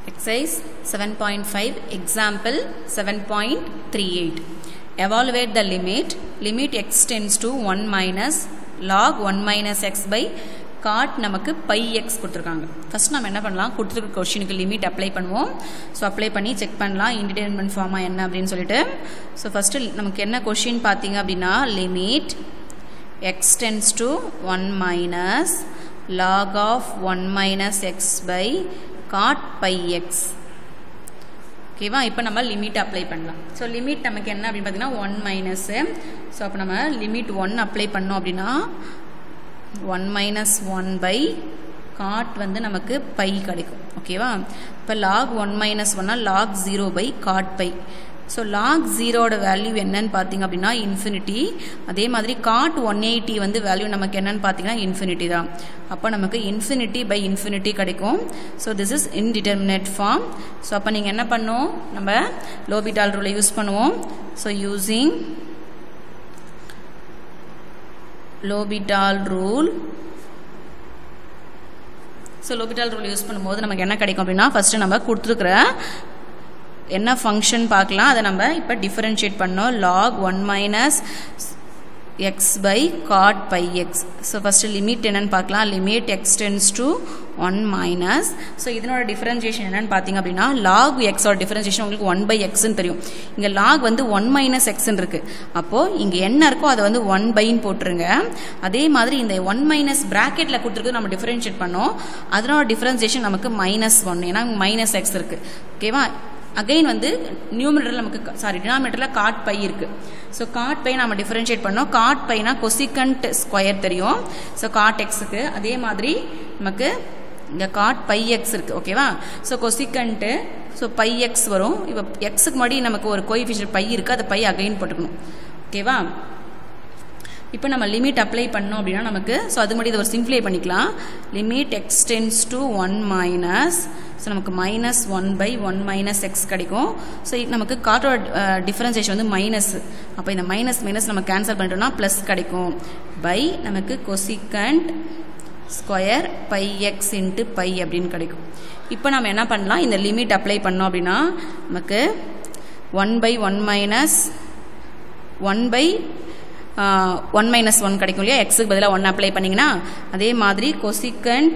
Exercise 7.5 Example 7.38 Evaluate the limit x tends to 1 minus log 1 minus x by cot நமக்கு pi x கொடுத்திருக்காங்க. First நாம என்ன பண்ணலாம், கொடுத்திருக்க क्वेश्चनக்கு லிமிட் அப்ளை பண்ணுவோம். சோ அப்ளை பண்ணி செக் பண்ணலாம் இன்டிடெர்மினன்ட் ஃபார்மா என்ன அப்படினு சொல்லிட்டு. சோ ஃபர்ஸ்ட் நமக்கு என்ன क्वेश्चन பாத்தீங்க அப்படினா limit x tends to 1 minus log of 1 minus x by cot pi x. ஓகேவா, இப்போ நம்ம லிமிட் அப்ளை பண்ணலாம். ஸோ லிமிட் நமக்கு என்ன அப்படின்னு பார்த்தீங்கன்னா 1 மைனஸ். ஸோ அப்போ நம்ம லிமிட் 1 அப்ளை பண்ணோம் அப்படின்னா 1 மைனஸ் 1 பை காட் வந்து நமக்கு பை கிடைக்கும். ஓகேவா, இப்போ log 1 minus 1 log 0 by cot pi. So log 0ஓட வேல்யூ என்னன்னு பார்த்தீங்க அப்படின்னா இன்ஃபினிட்டி. அதே மாதிரி காட் 180 வந்து வேல்யூ நமக்கு என்னன்னு பார்த்தீங்கன்னா இன்ஃபினிட்டி தான். அப்போ நமக்கு இன்ஃபினிட்டி பை இன்ஃபினிட்டி கிடைக்கும். So this is indeterminate form. So அப்போ நீங்கள் என்ன பண்ணணும், நம்ம லோபிட்டால் ரூலை யூஸ் பண்ணுவோம். So using L'Hopital rule. So L'Hopital rule use பண்ணும்போது நமக்கு என்ன கிடைக்கும் அப்படின்னா ஃபர்ஸ்ட் நம்ம கொடுத்துருக்குற என்ன ஃபங்க்ஷன் பார்க்கலாம், அதை நம்ம இப்போ டிஃபரன்ஷியேட் பண்ணோம். Log 1 minus x by cot pi x. So first limit என்னன்னு பார்க்கலாம். Limit x tends to 1 minus. So இதனோட டிஃபரன்ஷியேஷன் என்னன்னு பார்த்தீங்க அப்படின்னா லாக் எக்ஸோட டிஃபரன்ஷியேஷன் உங்களுக்கு 1 பை எக்ஸ்ன்னு தெரியும். இங்கே லாக் வந்து 1 மைனஸ் எக்ஸ்ன்னு இருக்கு. அப்போது இங்கே என்ன இருக்கோ அதை வந்து 1 பைன்னு போட்டுருங்க. அதே மாதிரி இந்த 1 மைனஸ் பிராக்கெட்டில் கொடுத்துருக்கு நம்ம டிஃபரன்ஷியேட் பண்ணோம். அதனோட டிஃபரன்ஷியேஷன் நமக்கு -1, ஏன்னா மைனஸ் எக்ஸ் இருக்கு. ஓகேவா, அகைன் வந்து நியூமரேட்டர் நமக்கு டினாமினேட்டர்ல காட் பை இருக்கு. ஸோ காட் பை நம்ம டிஃபரன்ஷியேட் பண்ணோம். காட் பைனா கொசிகண்ட் ஸ்கொயர் தெரியும். ஸோ காட் எக்ஸுக்கு அதே மாதிரி நமக்கு இங்கே காட் பை எக்ஸ் இருக்கு. ஓகேவா, so cosecant so pi x வரும். இப்போ எக்ஸுக்கு முன்னாடி நமக்கு ஒரு கோஎஃபிஷியன்ட் பை இருக்கு, அதை பை அகைன் போட்டுக்கணும். ஓகேவா, இப்போ நம்ம லிமிட் அப்ளை பண்ணோம் அப்படின்னா நமக்கு ஸோ அது மாதிரி இதை ஒரு சிம்ப்ளை பண்ணிக்கலாம். Limit x tends to 1 minus. So நமக்கு -1 பை 1 மைனஸ் எக்ஸ் கிடைக்கும். ஸோ நமக்கு காட்டோட டிஃபரன்சியேஷன் வந்து மைனஸ். அப்போ இந்த மைனஸ் மைனஸ் நம்ம கேன்சல் பண்ணிட்டோம்னா ப்ளஸ் கிடைக்கும். பை நமக்கு cosecant square pi x into pi அப்படின்னு கிடைக்கும். இப்போ நம்ம என்ன பண்ணலாம், இந்த லிமிட் அப்ளை பண்ணோம் அப்படின்னா நமக்கு 1 பை 1 மைனஸ் 1 பை 1 மைனஸ் 1 கிடைக்கும் இல்லையா. எக்ஸுக்கு பதிலாக 1 அப்ளை பண்ணிங்கன்னா அதே மாதிரி கொசிகண்ட்.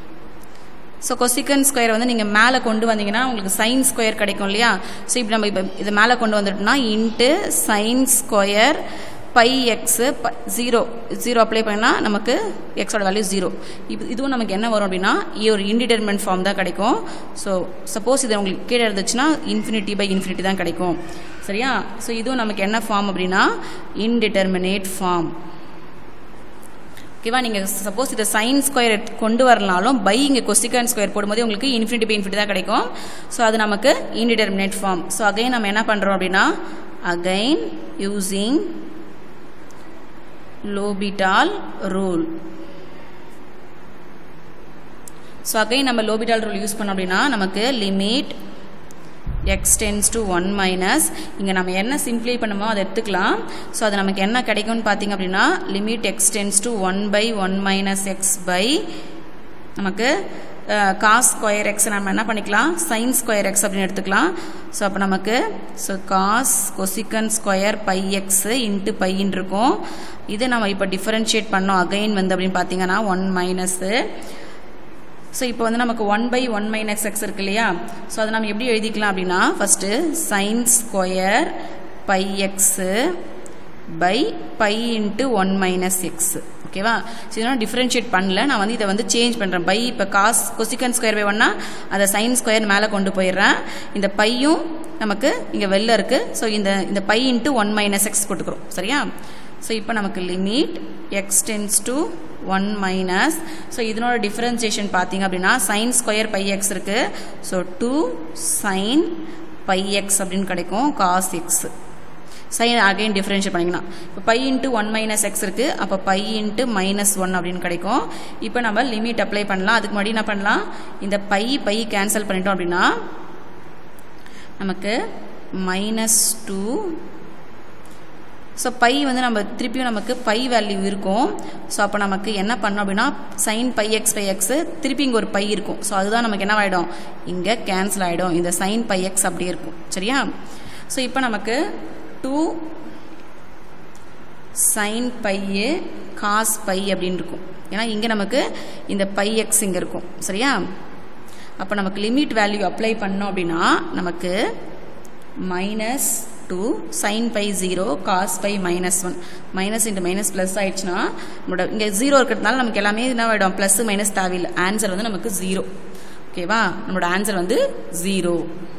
ஸோ கொசிகண்ட் ஸ்கொயர் வந்து நீங்கள் மேலே கொண்டு வந்தீங்கன்னா உங்களுக்கு சைன் ஸ்கொயர் கிடைக்கும் இல்லையா. ஸோ இப்போ நம்ம இப்போ இதை மேலே கொண்டு வந்துட்டோம்னா into sine square pi x 0 apply பண்ணால் நமக்கு எக்ஸோட வேல்யூ 0. இப்போ இதுவும் நமக்கு என்ன வரும் அப்படின்னா ஒரு இன்டிடெர்மினன்ட் ஃபார்ம் தான் கிடைக்கும். ஸோ சப்போஸ் இது உங்களுக்கு கீழே இருந்துச்சுன்னா இன்ஃபினிட்டி பை இன்ஃபினிட்டி தான் கிடைக்கும். சரியா, ஸோ இதுவும் நமக்கு என்ன ஃபார்ம் அப்படின்னா இன்டிடெர்மினேட் ஃபார்ம். ஓகேவா, நீங்கள் சப்போஸ் இதை சைன் ஸ்கொயர் கொண்டு வரலாலும் பை இங்கே கொசிகண்ட் ஸ்கொயர் போடும்போது உங்களுக்கு இன்ஃபினிட்டி பை இன்ஃபினிட்டி தான் கிடைக்கும். ஸோ அது நமக்கு இன்டிடெர்மினேட் ஃபார்ம். ஸோ அகைன் நம்ம என்ன பண்ணுறோம் அப்படின்னா again using L'Hopital rule. So again நம்ம லோபிட்டால் ரூல் யூஸ் பண்ணோம் அப்படின்னா நமக்கு limit x tends to 1 minus. இங்கே நம்ம என்ன சிம்ப்ளை பண்ணுமோ அதை எடுத்துக்கலாம். ஸோ அது நமக்கு என்ன கிடைக்கும்னு பார்த்தீங்க அப்படின்னா limit x tends to 1 by 1 minus x by நமக்கு காஸ் ஸ்கொயர் எக்ஸ் நம்ம என்ன பண்ணிக்கலாம் சைன் ஸ்கொயர் எக்ஸ் அப்படின்னு எடுத்துக்கலாம். ஸோ அப்போ நமக்கு so cos cosecant square pi x into பைன்னு இருக்கும். இது நம்ம இப்போ டிஃபரன்ஷியேட் பண்ணோம் அகைன் வந்து அப்படின்னு பார்த்தீங்கன்னா 1 மைனஸு. ஸோ இப்போ வந்து நமக்கு 1 பை 1 மைனஸ் எக்ஸ் இருக்கு இல்லையா. ஸோ அதை நம்ம எப்படி எழுதிக்கலாம் அப்படின்னா first sine square pi x by pi into 1 minus x. ஓகேவா, ஸோ இதெல்லாம் டிஃபரன்ஷியேட் பண்ணல, நான் வந்து இதை வந்து சேஞ்ச் பண்ணுறேன். பை இப்போ காஸ் கொசிகன் ஸ்கொயர் பை 1 அதை சைன் ஸ்கொயர் மேலே கொண்டு போயிடுறேன். இந்த பையும் நமக்கு இங்கே வெளில இருக்குது. ஸோ இந்த பை இன்ட்டு 1 மைனஸ் எக்ஸ் போட்டுக்கிறோம். சரியா, ஸோ இப்போ நமக்கு limit x tends to 1 minus. So இதனோட டிஃபரன்சியேஷன் பார்த்தீங்க அப்படின்னா சைன் ஸ்கொயர் பை எக்ஸ் இருக்கு. ஸோ 2 சைன் பை எக்ஸ் அப்படின்னு கிடைக்கும் cos x. Sine again differentiate பண்ணிக்கலாம். இப்போ பை இன்ட்டு 1 மைனஸ் எக்ஸ் இருக்கு. அப்போ பை இன்ட்டு -1 அப்படின்னு கிடைக்கும். இப்போ நம்ம லிமிட் அப்ளை பண்ணலாம். அதுக்கு முன்னாடி என்ன பண்ணலாம், இந்த பை கேன்சல் பண்ணிட்டோம் அப்படின்னா நமக்கு -2 ஸோ பை வந்து நம்ம திருப்பியும் நமக்கு பை வேல்யூ இருக்கும். ஸோ அப்போ நமக்கு என்ன பண்ணோம் அப்படின்னா சைன் பை எக்ஸ் திருப்பி இங்கே ஒரு பை இருக்கும். ஸோ அதுதான் நமக்கு என்ன ஆகிடும், இங்கே கேன்சல் ஆகிடும். இந்த சைன் பை எக்ஸ் அப்படியே இருக்கும். சரியா? ஸோ இப்போ நமக்கு 2 சைன் பை காஸ் பை அப்படின்னு இருக்கும். ஏன்னா இங்கே நமக்கு இந்த பை எக்ஸ் இங்கே இருக்கும். சரியா? அப்போ நமக்கு லிமிட் வேல்யூ அப்ளை பண்ணோம் அப்படின்னா நமக்கு -2 sin pi 0 cos pi -1 minus into minus plus ஆயிடுச்சுன்னா நம்மளோட இங்கே 0 இருக்கிறதுனால நமக்கு எல்லாமே என்ன ஆகிடும், ப்ளஸ் மைனஸ் தேவையில்லை. ஆன்சர் வந்து நமக்கு 0. ஓகேவா? நம்மளோட ஆன்சர் வந்து 0.